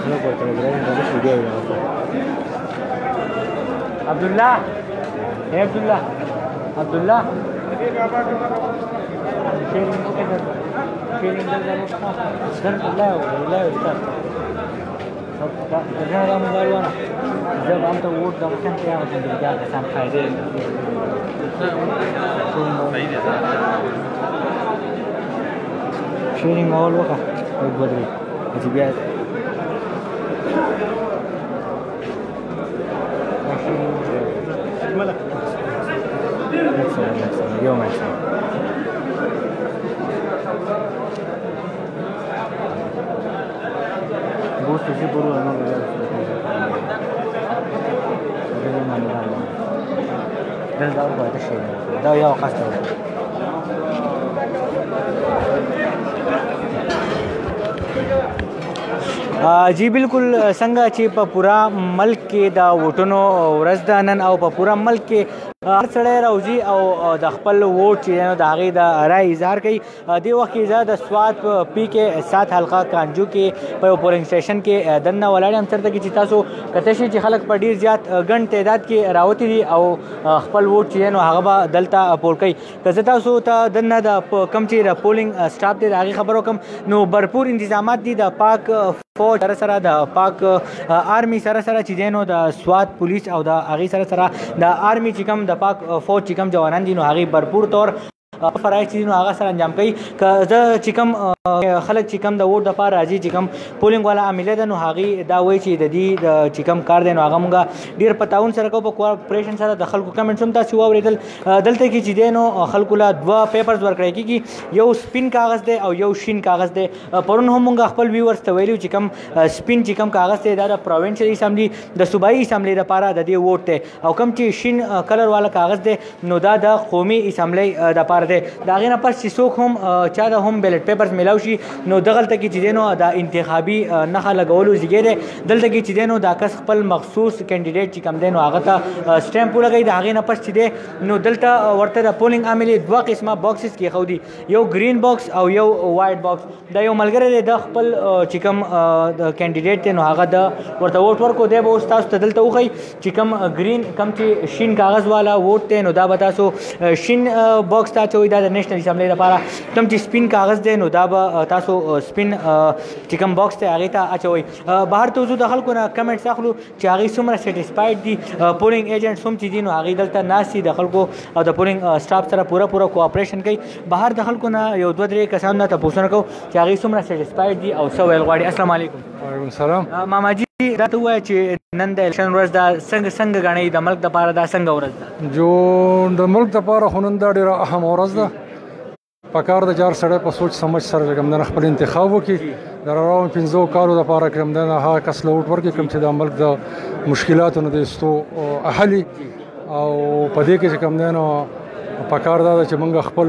عبدالله اے عبدالله عبدالله जब हम तो वोट दमकन क्या क्या किसान फायदे शेयरिंग माहौल होगा बहुत बदली अजीबियत يوم عشان بوست شي برو انا ده هو الشيء ده يا قصده जी बिल्कुल څنګه چې په پورا ملک کې دا ووټونو ورځ ده نن او په پورا ملک کې هر سړی راوځي او د خپل ووټ چې د هغې د رای اظهار کوي دې وخت کې زه د سوات په پی کې 7 حلقه کانجو کې په یو پولنګ سټیشن کې دننه ولاړ یم چېرته کې چې تاسو کته شئ چې خلک په ډېر زیات ګڼ تعداد کې راوتي دي او خپل ووټ چې نو هغه به دلته پول کوي که زه تاسو ته دننه د کوم چې د پولنګ سټاف دی د هغې خبر وکړم نو भरपूर انتظامات دي د پاک فوج سره د پاک آرمی سره چې دی نو د سوات پولیس او د هغې سره د آرمی چې کوم د پاک فوج چې کوم جوانان دي نو هغې भरपूर طور فرایض چې نو هغه سره انجام کوي که زه چې کوم خلک چې کوم د ووټ دپاره راځي چې کوم پولنګ والا عامله ده نو هغې دا وایي چې د دې چې کوم کار دی نو هغه مونږ ډېر په تعاون سره کوو په کوآپریشن سره د خلکو کمنټس هم تاسې واورېدل دلته کې چې دی نو خلکو له 2 پیپرز ورکړی کېږي یو سپین کاغذ دی او یو شین کاغذ دی پرون هم مونږ خپل ویورز ته ویلي چې کوم سپین چې کوم کاغذ دی دا د پروینشل اسمبلی د صوبایي اسمبلی دپاره د دې ووټ دی او کوم چې شین کلر والا کاغذ دی نو دا د قومي اسمبلی دپاره دی د هغې نه پس چې څوک هم چا د هم بیلټ پیپرز میلاو شي نو دغلته کې چې دی نو د انتخابي نښه لګولو ځای دی دلته کې چې دی نو دا کس خپل مخصوص کینډیډیټ چې کوم دی نو هغه ته سټیمپ ولګوي د هغې نه پس چې دی نو دلته ورته د پولنګ عاملې 2 قسمه باکسز کېښودي یو ګرین باکس او یو وایټ باکس دا یو ملګری دی د خپل چې کوم کینډیډیټ دی نو هغه د ورته ووټ ورکو دی به اوس تاسو ته دلته وښایي چې کوم ګرین کوم چې شین کاغذ والا ووټ دی نو دا به تاسو شین باکس ته اچوئ دا د نیشنل اسمبلی لپاره کوم چې سپین کاغذ دی نو دا به تاسو سپین چې کوم باکس دی هغې ته اچوئ بهر ته وځو د خلکو نه کمنټس اخلو چې هغې څومره سیټسفاید دي پولنګ ایجنټس هم چې دي نو هغې دلته ناست دي د خلکو او د پولنګ سټاف سره پوره کوآپریشن کوي بهر د خلکو نه یو 2-3 کسانو نه تپوسونه کوو چې هغې څومره سیټسفاید دي او څه ویل غواړي السلام علیکم وعلیکم السلام ماماجي دا ته ووایه چې نن د الیکشن ورځ ده څنګه ګڼئ د ملک دپاره دا څنګه ورځ ده جو د ملک دپاره خو نن دا ډېره اهم ورځ ده پکار د جار سړی په سوچ سمجھ سره کوم د خپل انتخاب وکړي د راروانو 15 کالو دپاره کوم د هغه کس له ووټ ورکړي کوم چې د ملک د مشکلاتو نه د ایستو اهلي او په دې کې چې کوم دی نو پکار دا ده چې موږ خپل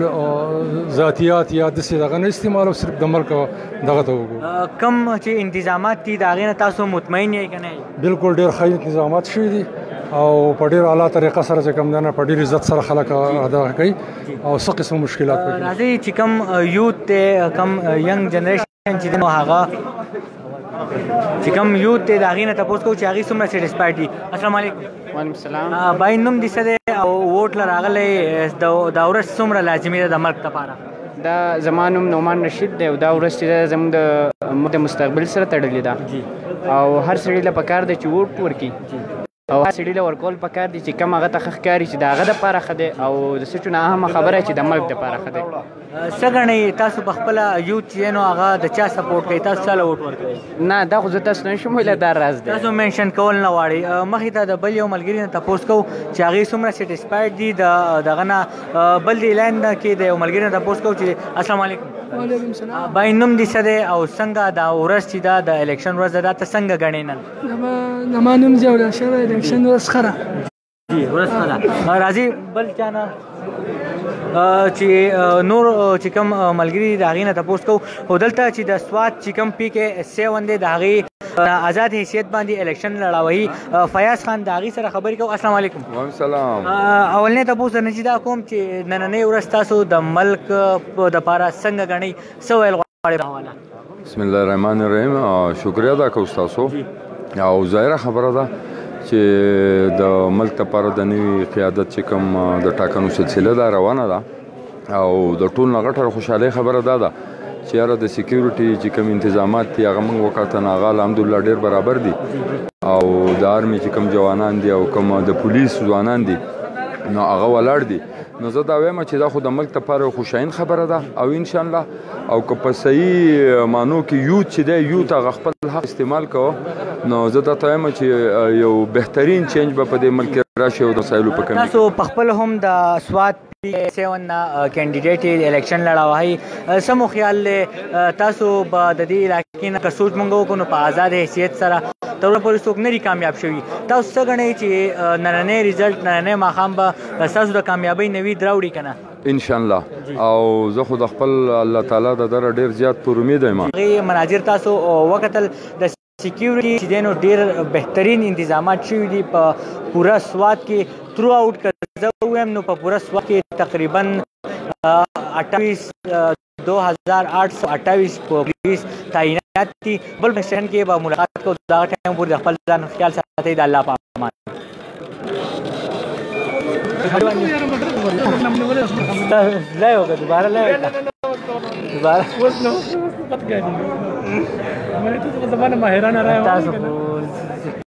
ذاتیات یا داسې دغه نه استعمالو صرف د ملک دغه ته وګورو کوم چې انتظامات دي د هغې نه تاسو مطمئن یې که نه بالکل ډېر ښه انتظامات شوي دي او په ډېر اعلی طریقه سره چې کوم دی نه په ډېر عزت سره خلک دغه کوي او څه قسم مشکلات پکې راځئ چې کوم یوت دی کوم ینګ جنریشن چې دی نو هغه چې کوم یوت دی د هغې نه تپوس کوو چې هغې څومره سیټسفاید دي السلام علیکم وعلیکم السلام بای نوم دې څه دی او ووټ له راغلی دا ورځ څومره لازمي ده د ملک دپاره دا زما نوم نعمان رشید دی او دا ورځ چې ده زموږ د مستقبل سره تړلې ده او هر سړي له پکار دی چې ووټ ورکړي او هر سړي له ورکول پکار دي چې کوم هغه ته ښه ښکاري چې د هغه دپاره ښه دی او د څه نه اهمه خبره چې د ملک دپاره ښه دی څه ګڼئ تاسو په خپله یوت چې نو هغه د چا سپورټ کوي تاسو چا له ووټ ورکوئ نه دا خو زه تاسو نه شم ویلی دا راز دی تاسو مینشن کول نه غواړئ مخکې ته د بل یو ملګري نه تپوس کوو چې هغې څومره سیټسفاید دي دغه نه بل دې لاین کې د یو ملګري نه تپوس کوو چې السلام علیکم وعلیکم السلام بای نوم دې څه دی او څنګه دا ورځ چې دا د الیکشن ورځ ده دا ته څنګه ګڼې نن زما نوم ضیاءالله شاه دی الیکشن ورځ ښه ده جی ورځ ښه ده راځي بل چا نه چې نور چې کوم ملګري د هغې نه تپوس کوو خو دلته چې د سوات چې کوم پی کې 7 دی د هغې آزاد حیثیت باندې الیکشن لړاوهي فیاض خان د هغې سره خبرې کوو السلام علیکم وعلیکم السلام اولنی تپوس درنه چې دا کوم چې نننۍ ورځ تاسو د ملک دپاره څنګه ګڼئ څه ویل غواړئ حواله بسم الله الرحمن الرحیم. شکریه دا کوم تاسو او ظاهره خبره ده چې د ملک لپاره د نوي قیادت چې کوم د ټاکنو سلسله دا روانه ده او د ټول نه غټه خوشحالۍ خبره دا ده چې یاره د سکیورټي چې کوم انتظامات دي هغه موږ وکتل هغه الحمدلله ډېر برابر دي او د آرمي چې کوم جوانان دي او کوم د پولیس ځوانان دي نو هغه ولاړ دي. نو زه دا وایم چې دا خو د ملک لپاره خوشاین خبره ده او انشاءالله او که په صحیح معنو کې یوت چې دی یوت هغه خپل حق استعمال کوه نو زه دا ته وایم چې یو بهترین چینج به په دې ملک کې راشي او د وسایلو په کمي. تاسو په خپل هم د سوات P7 کینډیډیټ الیکشن لړاوهی سمو خیال له تاسو به د دې علاقې نه که سوچ مونږ وکړو نو په آزاد حیثیت سره تر اوسه پورې څوک نه دي کامیاب شوي. تاسو څه ګڼئ چې نننی ریزلټ نننی ماښام به ستاسو د کامیابۍ نوید راوړي که نه؟ انشاءالله او زه خو د خپل الله تعالی د دره ډېر زیات پر امید یم. هغې مناظر تاسو وکتل د سکیورټي چې دی نو ډېر بهترین انتظامات شوي دي په پوره سوات کې تھرو آؤٹ که زه ووایم نو په پوره سوات کې تقریبا 2828 پولیس تعینات دي. بل سیشن کې به ملاقات کوو دغه ټایم پورې د خپل ځان خیال ساتئ د الله په امان. لای وکړه دوباره لای وکړه دوباره اوس نو پت ګاډي مې ته زمانه ماهرانه راځي تاسو